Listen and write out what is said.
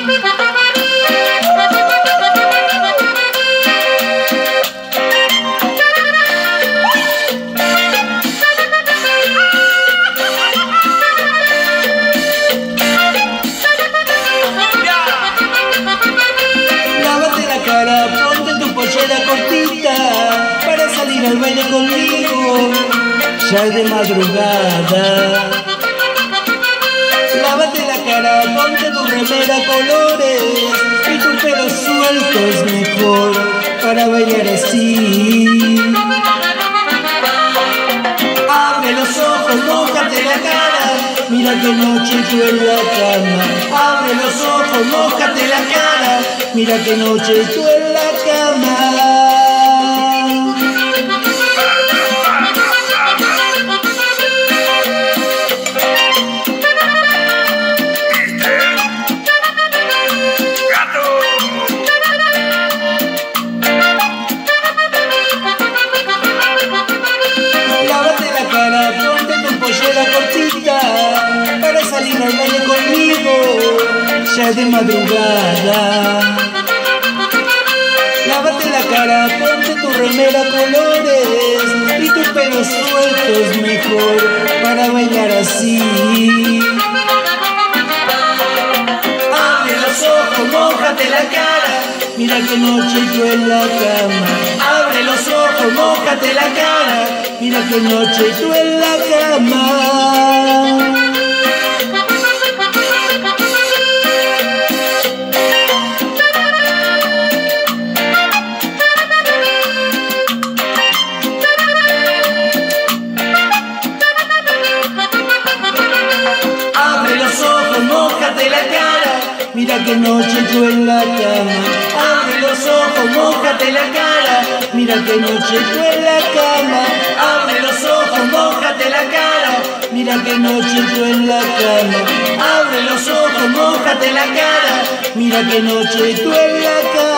Ponte tu pollera cortita para salir al baile conmigo, ya es de madrugada. Lávate la cara, ponte tu remera colores y tu pelo suelto es mejor para bailar así. Abre los ojos, mójate la cara, mira que noche tú en la cama. Abre los ojos, mójate la cara, mira que noche tú en la cama. Cortita para salir al baile conmigo, ya es de madrugada. Lávate la cara, ponte tu remera colores y tu pelo suelto es mejor para bailar así. Abre los ojos, mójate la cara, mira que noche yo en la cama. Abre los ojos, mójate la cara, mira que noche tú en la cama. Abre los ojos, mójate la cara, mira que noche tú en la cama. Abre los ojos, mójate la cara, mira que noche tú en la cama. Abre los ojos, mójate la cara, mira que noche tú en la cama. Abre los ojos, mójate la cara, mira que noche tú en la cama.